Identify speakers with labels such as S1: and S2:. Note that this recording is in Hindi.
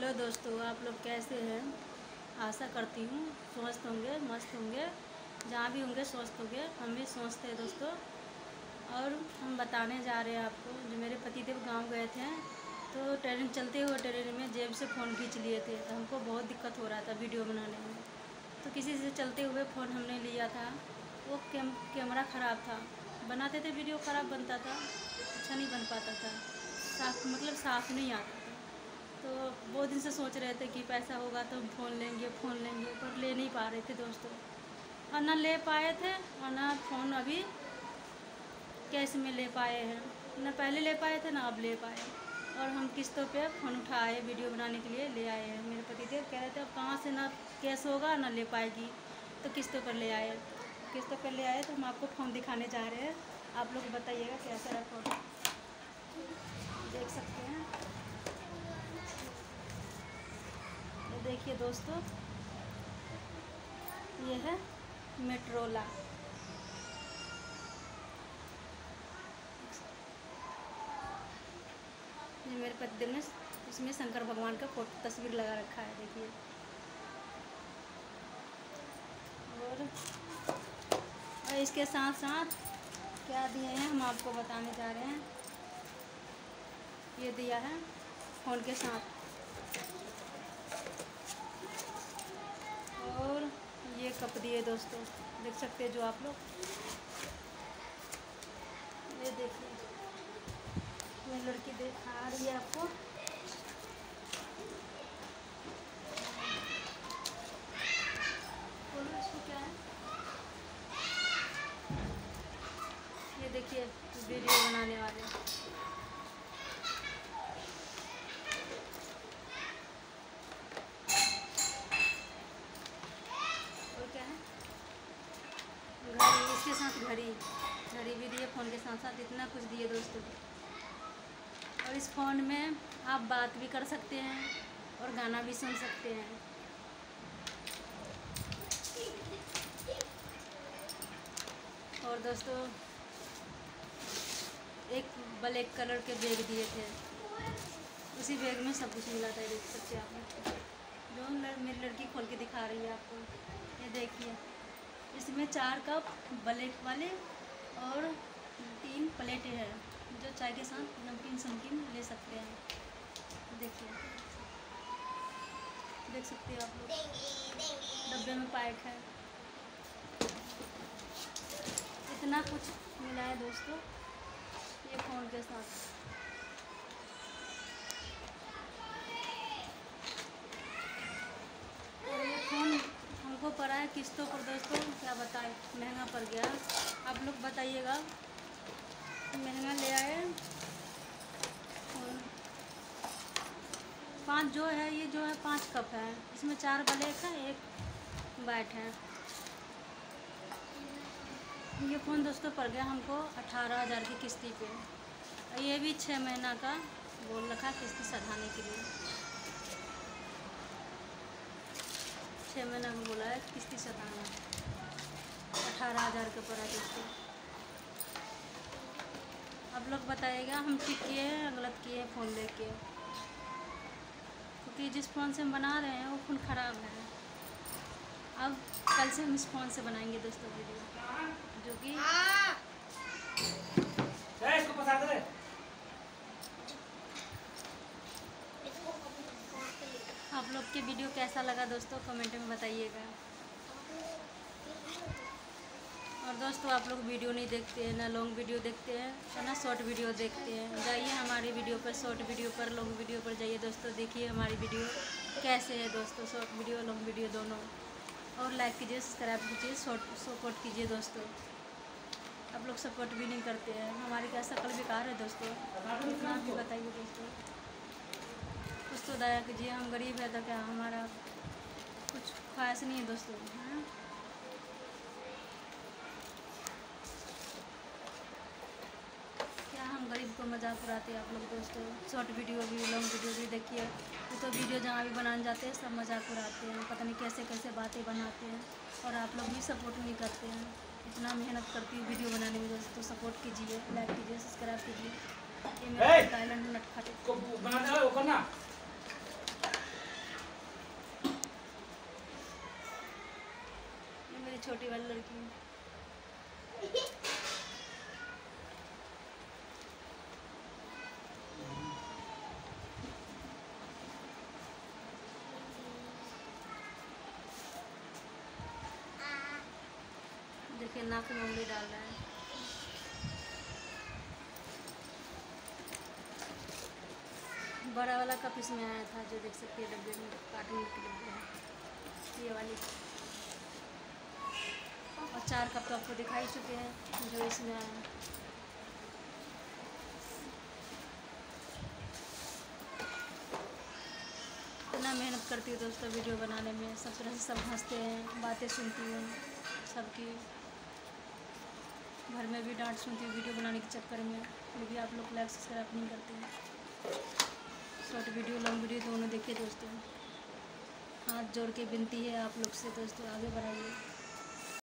S1: हेलो दोस्तों, आप लोग कैसे हैं? आशा करती हूँ स्वस्थ होंगे, मस्त होंगे, जहाँ भी होंगे स्वस्थ होंगे। हम भी स्वस्थ हैं दोस्तों। और हम बताने जा रहे हैं आपको, जो मेरे पतिदेव गांव गए थे तो ट्रेन चलते हुए ट्रेन में जेब से फ़ोन खींच लिए थे, तो हमको बहुत दिक्कत हो रहा था वीडियो बनाने में। तो किसी से चलते हुए फ़ोन हमने लिया था, वो कैमरा ख़राब था। बनाते थे वीडियो, ख़राब बनता था, अच्छा नहीं बन पाता था, साफ नहीं आता था। तो बहुत दिन से सोच रहे थे कि पैसा होगा तो हम फ़ोन लेंगे, पर ले नहीं पा रहे थे दोस्तों। और ना ले पाए थे, और ना फ़ोन अभी कैश में ले पाए हैं। ना पहले ले पाए थे, ना अब ले पाए। और हम किस्तों पे फ़ोन उठाए, वीडियो बनाने के लिए ले आए हैं। मेरे पतिदेव कह रहे थे अब कहाँ से ना कैश होगा ना ले पाएगी, तो किस्तों पर ले आए। किस्तों पर ले आए तो हम आपको फ़ोन दिखाने जा रहे हैं। आप लोग बताइएगा कैसा है फ़ोन। देख सकते हैं, ये देखिए दोस्तों, ये है मोटोरोला। ये मेरे पतिदेव ने इसमें शंकर भगवान का फोटो तस्वीर लगा रखा है, देखिए। और इसके साथ साथ क्या दिए हैं हम आपको बताने जा रहे हैं। ये दिया है फ़ोन के साथ, और ये कप दिए दोस्तों, देख सकते हैं जो आप लोग। ये देखिए, मेरी लड़की दिखा रही है आपको। बोलो इसको क्या है। ये देखिए वीडियो बनाने वाले। और क्या है, घड़ी, इसके साथ घड़ी भी दिए फ़ोन के साथ साथ। इतना कुछ दिए दोस्तों। और इस फ़ोन में आप बात भी कर सकते हैं और गाना भी सुन सकते हैं। और दोस्तों एक ब्लैक कलर के बैग दिए थे, उसी बैग में सब कुछ मिला था। देख सकते हैं आप, जो मेरी लड़की खोल के दिखा रही है आपको। ये देखिए, इसमें 4 कप ब्लैक वाले और 3 प्लेटें हैं, जो चाय के साथ नमकीन ले सकते हैं। देखिए, देख सकते हो आप लोग। डब्बे में पैक है। इतना कुछ मिला है दोस्तों ये फ़ोन के साथ। और ये फ़ोन हमको पड़ा है किस्तों पर दोस्तों, क्या बताएं, महंगा पड़ गया। आप लोग बताइएगा, महंगा ले आए। और 5 जो है, ये जो है 5 कप है, इसमें 4 ब्लैक है, 1 वाइट है। ये फ़ोन दोस्तों पड़ गया हमको 18,000 की किस्ती पे। ये भी 6 महीना का बोल रखा किस्ती सधाने के लिए। 6 महीना का बोला है किस्ती सधाना। 18,000 का पड़ा दोस्तों। आप लोग बताइएगा हम ठीक किए हैं या गलत किए हैं फ़ोन लेके, क्योंकि जिस फ़ोन से हम बना रहे हैं वो फ़ोन ख़राब है। अब कल से हम इस फ़ोन से बनाएंगे दोस्तों वीडियो, जो कि इसको पसा दे। आप लोग के वीडियो कैसा लगा दोस्तों, कमेंट में बताइएगा। और दोस्तों आप लोग वीडियो नहीं देखते हैं, ना लॉन्ग वीडियो देखते हैं और ना शॉर्ट वीडियो देखते हैं, जाइए हमारी वीडियो पर, शॉर्ट वीडियो पर, लॉन्ग वीडियो पर जाइए दोस्तों। देखिए हमारी वीडियो कैसे है दोस्तों, शॉर्ट वीडियो लॉन्ग वीडियो दोनों। और लाइक कीजिए, सब्सक्राइब कीजिए, सपोर्ट कीजिए दोस्तों। आप लोग सपोर्ट भी नहीं करते हैं, हमारी क्या शक्ल बेकार है दोस्तों, इतना भी बताइए दोस्तों। कुछ तो दया कीजिए, हम गरीब है तो क्या, हमारा कुछ ख्वाहिश नहीं है दोस्तों। हाँ, क्या हम गरीब को मजाक उड़ाते हैं आप लोग दोस्तों। शॉर्ट वीडियो भी लॉन्ग वीडियो भी देखिए, तो वीडियो जहाँ भी बनाने जाते हैं सब मजाक उड़ाते हैं, पता नहीं कैसे कैसे बातें बनाते हैं। और आप लोग भी सपोर्ट नहीं करते हैं। इतना मेहनत करती हूँ वीडियो बनाने में दोस्तों, सपोर्ट कीजिए, लाइक कीजिए, सब्सक्राइब कीजिए। ये मेरा नटखट छोटी वाली लड़की। देखिए नाक में उंगली डाल रहा है। बड़ा वाला कप इसमें आया था, जो देख सकते हैं डब्बे में, कार्टून के डब्बे है ये वाली। और 4 कप तो आपको दिखाई चुके हैं जो इसमें आया। इतना मेहनत करती हूँ दोस्तों वीडियो बनाने में, सब तरह से सब हंसते हैं, बातें सुनती हूँ सबकी। घर में भी डांट सुनती हूँ वीडियो बनाने के चक्कर में, फिर भी आप लोग लाइक सब्सक्राइब नहीं करते हैं। शॉर्ट वीडियो लॉन्ग वीडियो दोनों देखिए दोस्तों। हाथ जोड़ के विनती है आप लोग से दोस्तों, आगे बढ़ाइए।